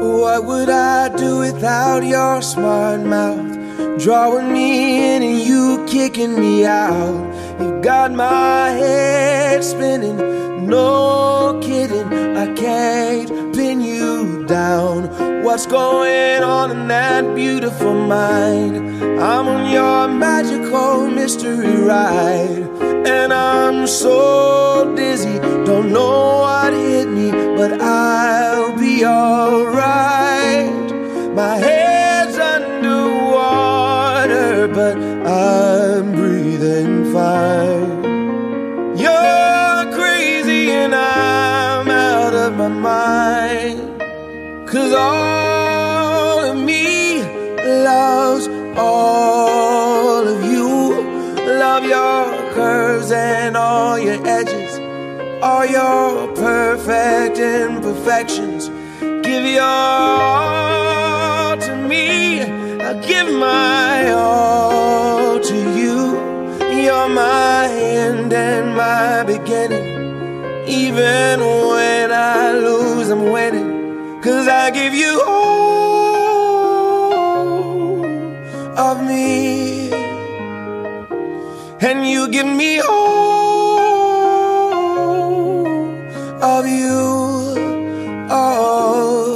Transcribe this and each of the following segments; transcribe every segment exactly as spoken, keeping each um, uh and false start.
What would I do without your smart mouth? Drawing me in and you kicking me out. You got my head spinning, no kidding, I can't pin you down. What's going on in that beautiful mind? I'm on your magical mystery ride, and I'm so dizzy, don't know what hit me, but I'll be alright. My head's underwater, but I'm breathing fine. You're crazy and I'm out of my mind, 'cause all of me loves all of you. Love your curves and all your edges, all your perfect imperfections. Give your all to me, I'll give my all to you. You're my end and my beginning. Even when I lose, I'm winning, 'cause I give you all of me, and you give me all of you. Oh,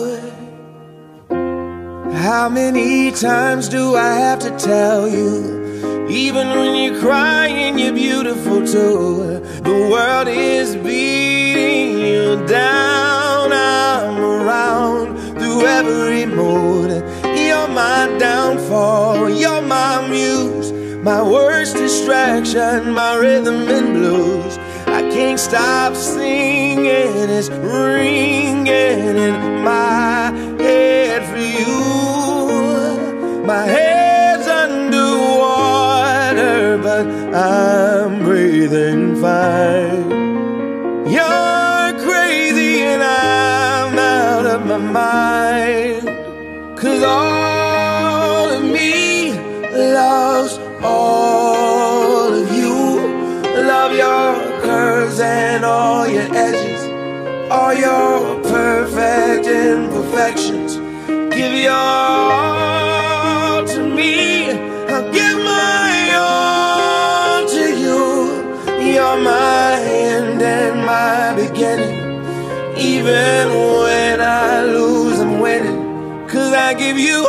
how many times do I have to tell you? Even when you're crying, you're beautiful too. The world is beating you down. I'm around through every mood. You're my downfall, you're my muse, my worst distraction, my rhythm and blues. I can't stop singing, it's ringing in my head for you. My head's underwater, but I'm breathing fine. You're crazy and I'm out of my mind, 'cause all of me loves all of you. Love your curves and all your edges, all your perfect imperfections. Give your all to me, I'll give my all to you. You're my end and my beginning. Even when I lose, I'm winning, 'cause I give you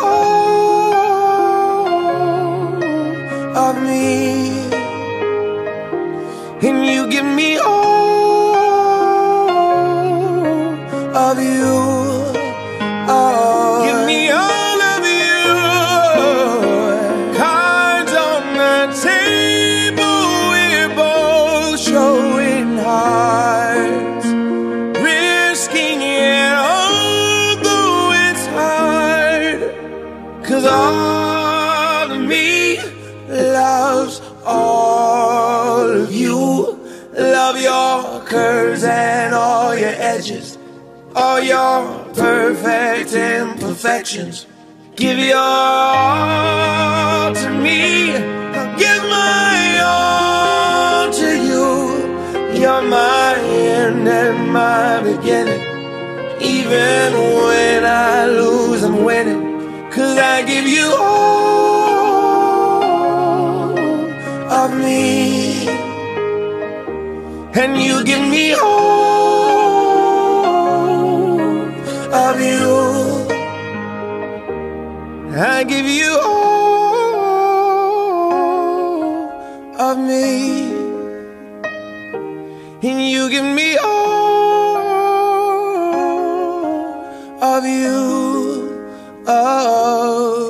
all of me, and you give me all of you. Oh, give me all of you. Cards on the table, we're both showing hearts, risking it although it's hard, 'cause all of me loves all of you. Love your curves and all your edges, all your perfect imperfections. Give your all to me, I'll give my all to you. You're my end and my beginning. Even when I lose, I'm winning, 'cause I give you all of me, and you give me all of you. I give you all of me, and you give me all of you. Oh.